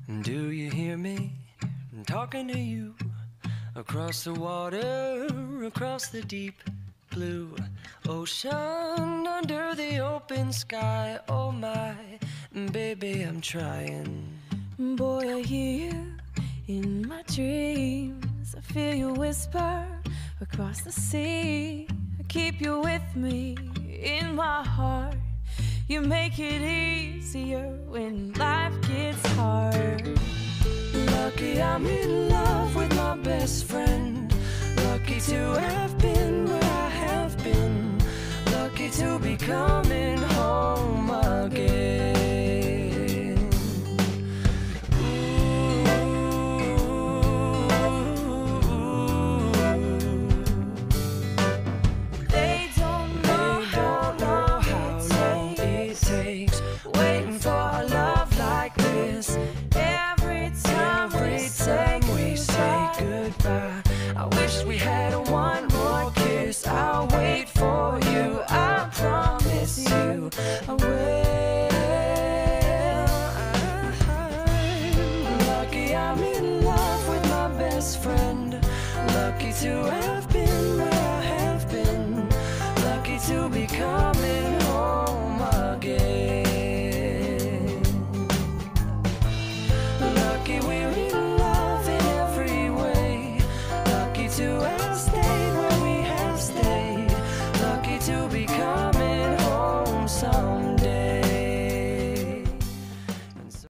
Do you hear me talking to you across the water, across the deep blue ocean, under the open sky? Oh my, baby, I'm trying. Boy, I hear you in my dreams. I feel you whisper across the sea. I keep you with me in my heart. You make it easier when life gets hard. Lucky I'm in love with my best friend. Lucky to have been where I have been. Lucky to be coming home again. They don't know how long it takes Waiting for a love like this. every time we say goodbye, I wish we had one more kiss. I'll wait for you, I promise you I will. I'm lucky I'm in love with my best friend. Lucky to have been